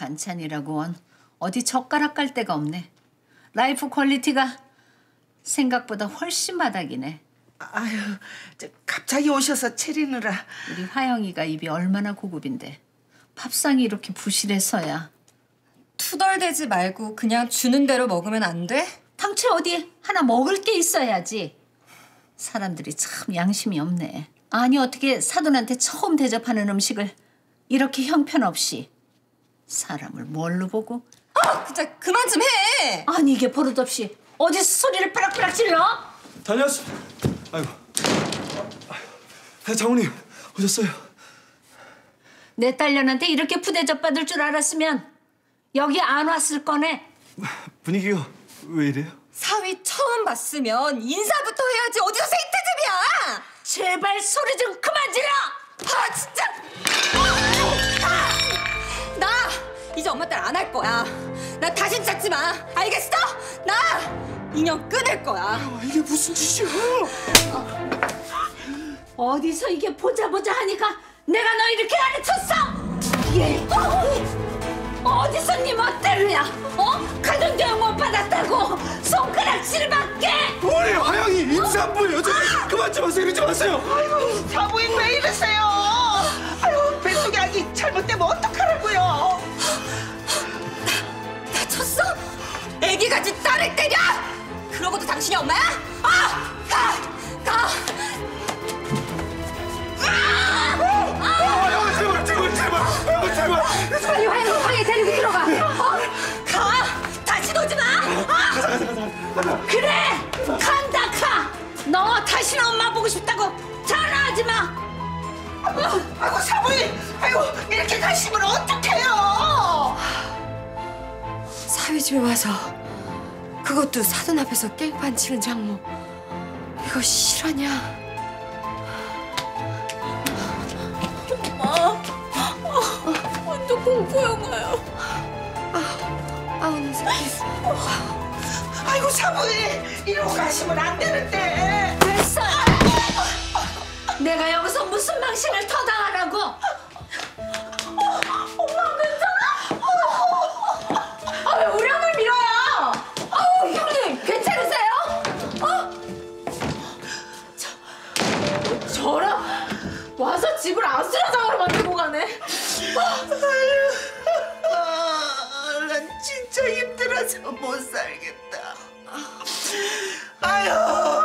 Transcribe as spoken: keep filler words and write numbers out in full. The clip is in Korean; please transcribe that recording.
반찬이라고 어디 젓가락 깔 데가 없네. 라이프 퀄리티가 생각보다 훨씬 바닥이네. 아유, 저 갑자기 오셔서 차리느라. 우리 화영이가 입이 얼마나 고급인데 밥상이 이렇게 부실해서야. 투덜대지 말고 그냥 주는 대로 먹으면 안 돼? 당최 어디 하나 먹을 게 있어야지. 사람들이 참 양심이 없네. 아니 어떻게 사돈한테 처음 대접하는 음식을 이렇게 형편없이. 사람을 뭘로 보고? 아! 진짜 그만 좀 해! 아니 이게 버릇없이 어디서 소리를 빠락빠락 질러? 다녀왔습니다. 아이고. 아, 장모님 오셨어요. 내 딸년한테 이렇게 푸대접 받을 줄 알았으면 여기 안 왔을 거네. 분위기가 왜 이래요? 사위 처음 봤으면 인사부터 해야지. 어디서 생태집이야! 제발 소리 좀 그만 질러! 아 진짜! 아! 나 이제 엄마 딸 안 할 거야. 나 다신 찾지 마. 알겠어? 나 인연 끊을 거야. 아, 이게 무슨 짓이야? 어. 어디서 이게 보자 보자 하니까 내가 너 이렇게 가르쳤어? 예. 어? 어디서 네 멋대로야? 어? 가정교육 못 받았다고 손가락질밖에? 우리 화영이 임산부 여자 그만 좀 하세요. 이러지 마세요. 아이고, 사부인 왜 이러세요? 아이고, 뱃속에 아기 잘못되면 어떡하라고요? 다쳤어? 애기 가진 딸을 때려? 그러고도 당신이 엄마야? 아! 가! 가! 화영아 제발 제발 제발 화영아 제발. 빨리 화영이 방에 데리고 들어가. 어? 가! 다시 오지 마! 어? 가자 가자 가자 가자. 그래! 간다 가! 너 다시는 엄마 보고 싶다고 전화하지 마! 아이고, 아이고 사부인! 아이고, 이렇게 가시면 어떡해요? 사위 집에 와서 그것도 사돈 앞에서 깽판 치는 장모. 이거 실화냐? 완전 공포 영화야. 아, 아우는 새끼. 아이고 사부인! 이러고 가시면 안 되는데. 됐어! 내가 여기서 무슨 망신을 터당하라고? 엄마 괜찮아? 아, 왜 우량을 밀어요? 아우 형님 괜찮으세요? 어? 저, 저랑 와서 집을 아수라장으로 만들고 가네. 아유, 난 진짜 힘들어서 못 살겠다. 아유.